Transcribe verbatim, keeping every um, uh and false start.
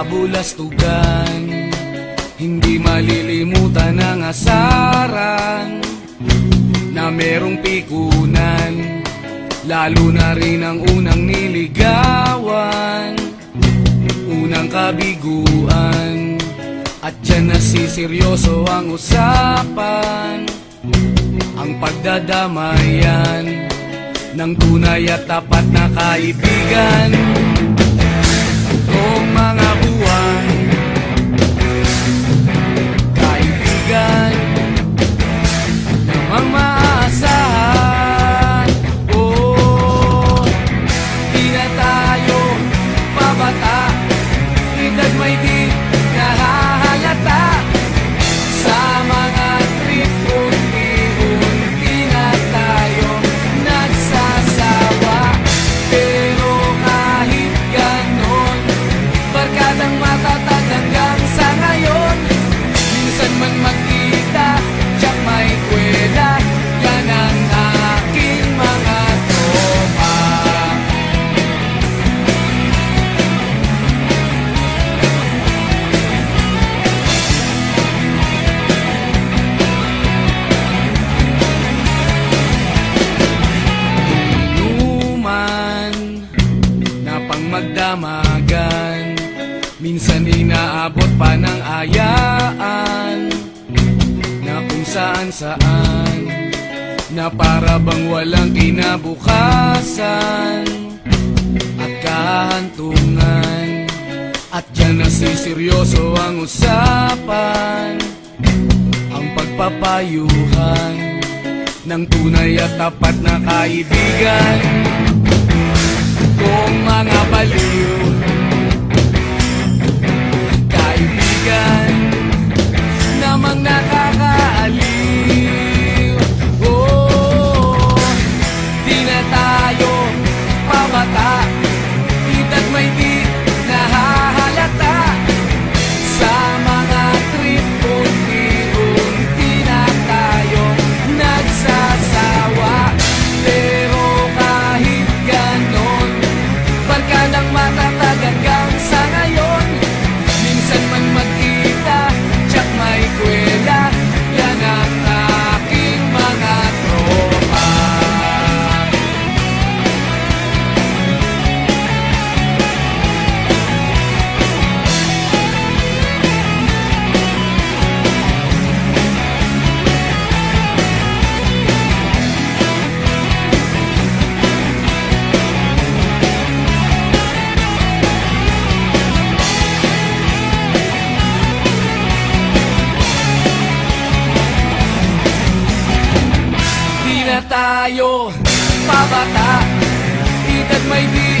kabulastugan. Hindi malilimutan ang asaran na merong pikunan, lalo na rin ang unang niligawan, unang kabiguan. At dyan nasiseryoso ang usapan, ang pagdadamayan ng tunay at tapat na kaibigan. Kung mga buwan, kaibigan namang maaasahan. Oh, di na tayo pabata, edad may di nahahalata. Sa mga trip unti-unti na tayo nagsasawa. Pero kahit ganon, barkadang matatag hanggang sa ngayon. Minsan man magkita, tiyak may kwela, yan ang aking mga tropa. Inuman na pang magdamagan, minsan inaabot pa ng ayaan, na kung saan saan, na para bang walang kinabukasan at kahantungan. At dyan nasiseryoso ang usapan, ang pagpapayuhan ng tunay at tapat na kaibigan. Kung mga baliw, kaibigan namang nakakaaliw. Oh, di na tayo pabata, edad may di nahahalata. Sa mga trip unti-unti na tayo nagsasawa. Pero kahit ganon, barkadang matatag hanggang sa ngayon. Minsan man magkita, tiyak may kwela, yan ang aking mga tropa. Di na tayo pabata, edad may di